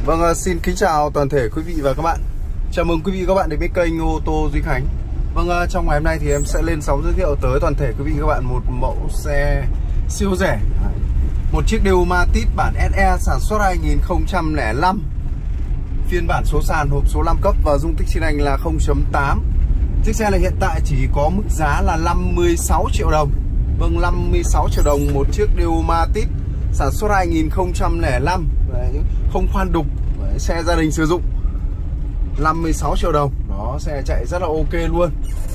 Vâng, xin kính chào toàn thể quý vị và các bạn. Chào mừng quý vị và các bạn đến với kênh ô tô Duy Khánh. Vâng, trong ngày hôm nay thì em sẽ lên sóng giới thiệu tới toàn thể quý vị và các bạn một mẫu xe siêu rẻ. Một chiếc Đều Matiz bản SE sản xuất 2005. Phiên bản số sàn, hộp số 5 cấp và dung tích xi lanh là 0.8. Chiếc xe này hiện tại chỉ có mức giá là 56 triệu đồng. Vâng, 56 triệu đồng một chiếc Đều Matiz sản xuất 2005. Đấy, không khoan đục. Đấy, xe gia đình sử dụng. 56 triệu đồng. Đó, xe chạy rất là ok luôn.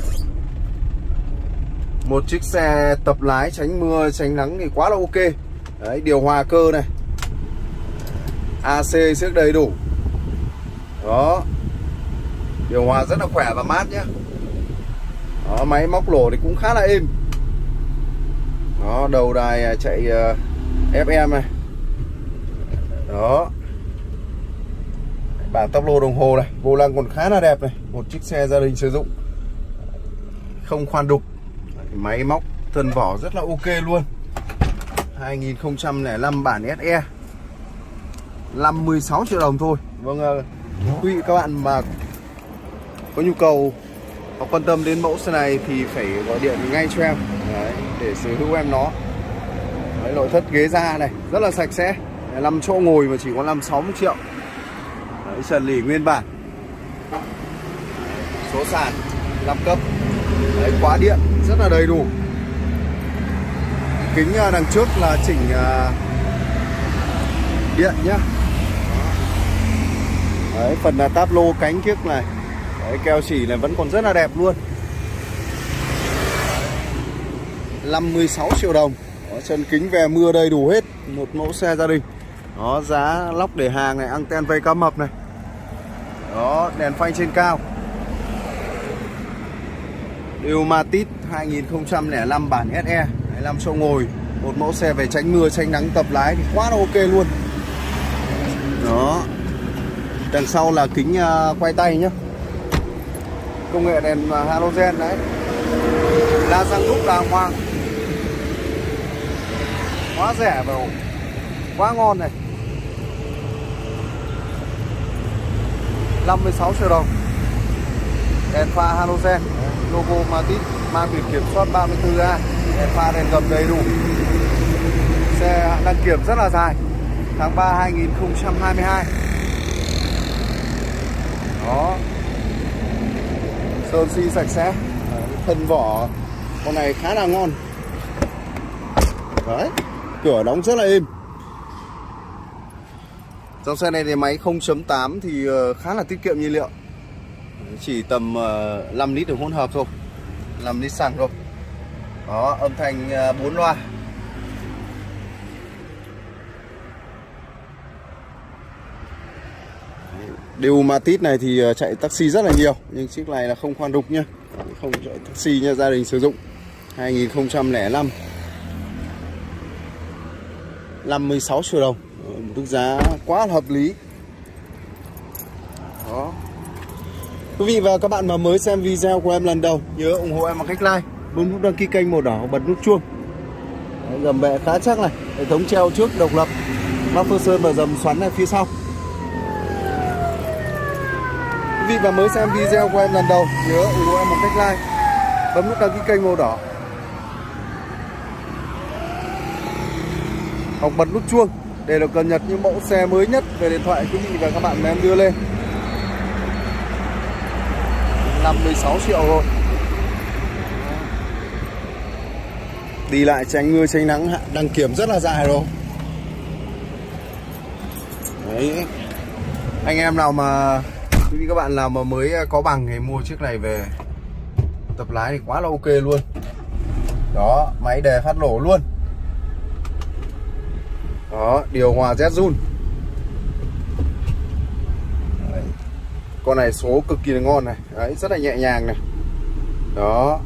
Một chiếc xe tập lái tránh mưa tránh nắng thì quá là ok. Đấy, điều hòa cơ này, AC xước đầy đủ. Đó, điều hòa rất là khỏe và mát nhé. Đó, máy móc lổ thì cũng khá là êm. Đó, đầu đài chạy FM này. Đó, bảng táp lô đồng hồ này, vô lăng còn khá là đẹp này. Một chiếc xe gia đình sử dụng, không khoan đục. Máy móc thân vỏ rất là ok luôn. 2005 bản SE, 56 triệu đồng thôi. Vâng, quý vị các bạn mà có nhu cầu hoặc quan tâm đến mẫu xe này thì phải gọi điện ngay cho em. Đấy, để sở hữu em nó. Đấy, nội thất ghế da này rất là sạch sẽ, 5 chỗ ngồi mà chỉ có 56 triệu. Đấy, trần lỉ nguyên bản, số sàn 5 cấp. Đấy, khóa điện rất là đầy đủ. Kính đằng trước là chỉnh điện nhá. Đấy, phần là táp lô cánh trước này. Đấy, keo chỉ này vẫn còn rất là đẹp luôn. 56 triệu đồng. Đó, chân kính về mưa đầy đủ hết. Một mẫu xe gia đình. Đó, giá lóc để hàng này, anten vây cá mập này. Đó, đèn phanh trên cao. Đều Matiz 2005 bản SE, 5 chỗ ngồi. Một mẫu xe về tránh mưa tránh nắng tập lái thì quá là ok luôn. Đó, đằng sau là kính quay tay nhá. Công nghệ đèn halogen đấy. La răng đúc đàng hoàng. Quá rẻ và quá ngon này. 56 triệu đồng. Đèn pha halogen, logo Matiz, mang biển kiểm soát 34A. Đèn pha đèn gầm đầy đủ. Xe đăng kiểm rất là dài, tháng 3 2022. Đó, sơn xi sạch sẽ. Thân vỏ con này khá là ngon. Đấy, cửa đóng rất là êm. Dòng xe này thì máy 0.8 thì khá là tiết kiệm nhiên liệu. Chỉ tầm 5 lít được hỗn hợp thôi, 5 lít xăng thôi. Đó, âm thanh 4 loa. Đều Matiz này thì chạy taxi rất là nhiều, nhưng chiếc này là không khoan đục nhá, không chạy taxi nha, gia đình sử dụng. 2005, 56 triệu đồng, một mức giá quá là hợp lý. Đó, quý vị và các bạn mà mới xem video của em lần đầu, nhớ ủng hộ em bằng cách like, bấm nút đăng ký kênh màu đỏ, bật nút chuông. Đấy, gầm bệ khá chắc này, hệ thống treo trước độc lập, mắc phơ sơn và dầm xoắn này phía sau. Quý vị và mới xem video của em lần đầu, nhớ ủng hộ em bằng cách like, bấm nút đăng ký kênh màu đỏ, hoặc bật nút chuông để được cập nhật những mẫu xe mới nhất về điện thoại quý vị và các bạn mà em đưa lên. 56 triệu rồi. Đi lại tránh mưa tránh nắng, đăng kiểm rất là dài rồi. Đấy, anh em nào mà quý vị các bạn nào mà mới có bằng thì mua chiếc này về tập lái thì quá là ok luôn. Đó, máy đề phát nổ luôn. Đó, điều hòa Z-Zun. Con này số cực kỳ là ngon này. Đấy, rất là nhẹ nhàng này. Đó,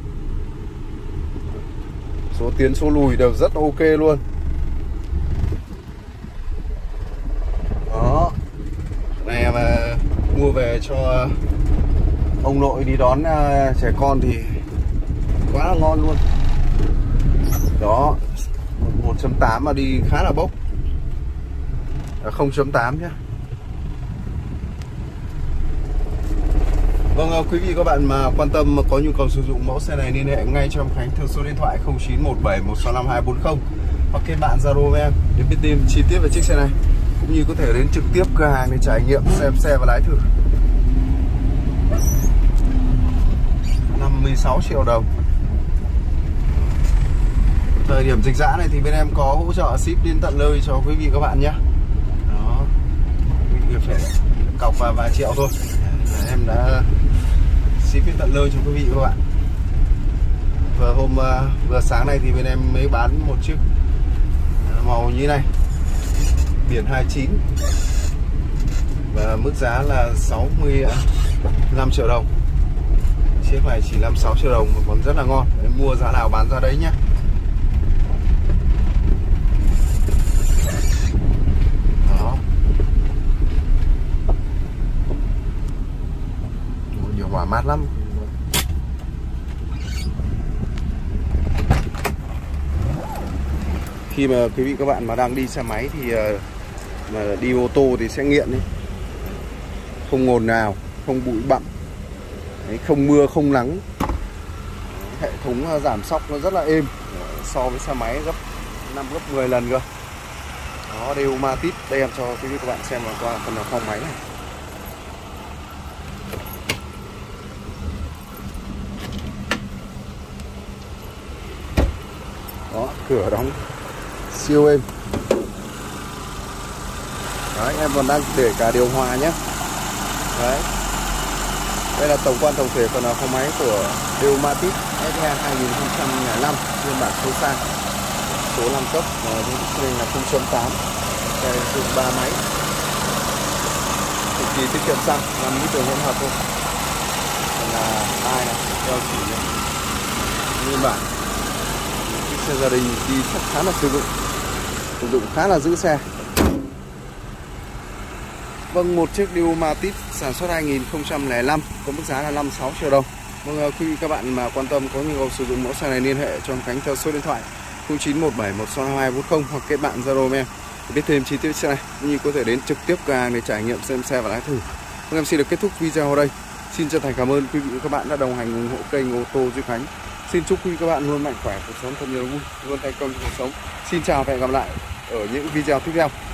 số tiến số lùi đều rất ok luôn. Đó, này mà mua về cho ông nội đi đón trẻ con thì quá là ngon luôn. Đó, 1.8 mà đi khá là bốc. 0.8 nhé. Vâng, quý vị các bạn mà quan tâm có nhu cầu sử dụng mẫu xe này liên hệ ngay cho em Khánh theo số điện thoại 0917165240 hoặc kết bạn Zalo với em để biết thêm chi tiết về chiếc xe này, cũng như có thể đến trực tiếp cửa hàng để trải nghiệm xem xe và lái thử. 56 triệu đồng. Thời điểm dịch giã này thì bên em có hỗ trợ ship đến tận nơi cho quý vị các bạn nhé. Đó, quý vị phải cọc vài triệu thôi. Em đã ship đến tận nơi cho quý vị các bạn. Và vừa sáng này thì bên em mới bán một chiếc màu như này, biển 29, và mức giá là 65 triệu đồng. Chiếc này chỉ 56 triệu đồng mà còn rất là ngon. Đấy, mua giá nào bán giá đấy nhé. Đó, điều hòa mát lắm. Khi mà quý vị các bạn mà đang đi xe máy thì mà đi ô tô thì sẽ nghiện đấy. Không ồn nào, không bụi bặm, đấy, không mưa không nắng. Hệ thống giảm xóc nó rất là êm so với xe máy gấp 10 lần cơ. Đó, đều Matic. Đây em cho quý vị các bạn xem qua phần khoang máy này. Đó, cửa đóng siêu êm. Đấy, em còn đang để cả điều hòa nhé. Đấy, đây là tổng quan tổng thể phần khoang máy của Diomatic SE 2005 phiên bản số sang, số 5 cấp, dung là 0.8, sử dụng 3 máy, cực kỳ tiết kiệm xăng, 5 lít hỗn hợp thôi. Còn là ai này theo chỉ nguyên bản. Chiếc xe gia đình đi chắc khá là sử dụng khá là giữ xe. Vâng, một chiếc Diomatic sản xuất 2005 có mức giá là 56 triệu đồng. Vâng, quý vị các bạn mà quan tâm có nhu cầu sử dụng mẫu xe này liên hệ cho em Khánh theo số điện thoại 0917165240 hoặc kết bạn Zalo em để biết thêm chi tiết xe này, cũng như có thể đến trực tiếp cửa hàng để trải nghiệm xem xe và lái thử. Vâng, em xin được kết thúc video ở đây. Xin chân thành cảm ơn quý vị các bạn đã đồng hành ủng hộ kênh ô tô Duy Khánh. Xin chúc quý vị các bạn luôn mạnh khỏe, cuộc sống thật nhiều vui, luôn thành công trong cuộc sống. Xin chào và hẹn gặp lại ở những video tiếp theo.